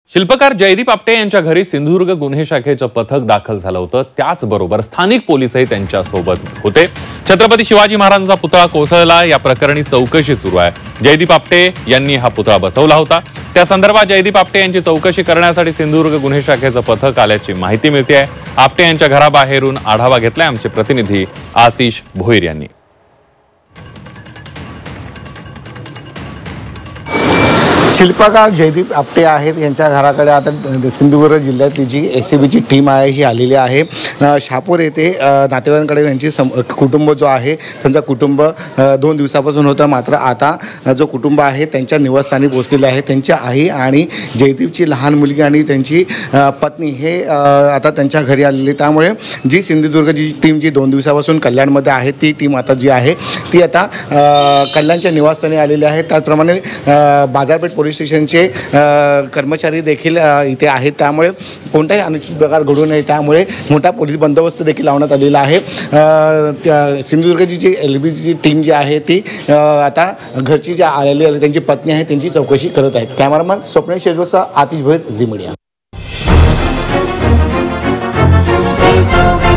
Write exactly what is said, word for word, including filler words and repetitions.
शिल्पकार जयदीप आपटे यांच्या घरी सिंधुदुर्ग गुन्हे शाखेचं पथक दाखल झालं होतं। त्याचबरोबर स्थानिक पोलीसही त्यांच्या सोबत होते। छत्रपती शिवाजी महाराजांचा पुतळा कोसळला या प्रकरणी चौकशी सुरू आहे। जयदीप आपटे यांनी हा पुतळा बसवला होता। त्या संदर्भात जयदीप आपटे यांची चौकशी करण्यासाठी सिंधुदुर्ग गुन्हे शाखेचं पथक आल्याची माहिती मिळते आहे। आपटे यांच्या घराबाहेरून आढावा घेतलाय आमचे प्रतिनिधी आतिश भोईर यांनी। शिल्पकार जयदीप आपटे आहेत यांच्या घराकडे आता सिंधुदुर्ग जिल्ह्यातली जी एसीबीची टीम आहे ही आलेली आहे। शहापूर येथे नातेवाईकांकडे त्यांची कुटुंब जो आहे त्यांचा कुटुंब दोन दिवसापासून होतं, मात्र आता जो कुटुंब आहे त्यांच्या निवासस्थानी पोहोचलेले आहे। त्यांची आई आणि जयदीपची लहान मुलगी आणि त्यांची पत्नी हे आता त्यांच्या घरी आलेली, त्यामुळे जी सिंधुदुर्गची टीम जी दोन दिवसापासून कल्याणमध्ये आहे ती टीम आता जी आहे ती आता कल्याणच्या निवासस्थानी आलेली आहे। त्याचप्रमाणे बाजारपेठ पोलीस स्टेशनचे कर्मचारी देखील इथे आहेत, त्यामुळे कोणताही अनुचित प्रकार घडू नये त्यामुळे मोठा पोलीस बंदोबस्त देखील लावण्यात आलेला आहे। सिंधुदुर्गची जी एलबीची टीम जी आहे ती आता घरची जी आलेली आहे त्यांची पत्नी आहे त्यांची चौकशी करत आहेत। कॅमेरामॅन स्वप्नील शेजवरचा आतिश भोईर, झी मीडिया।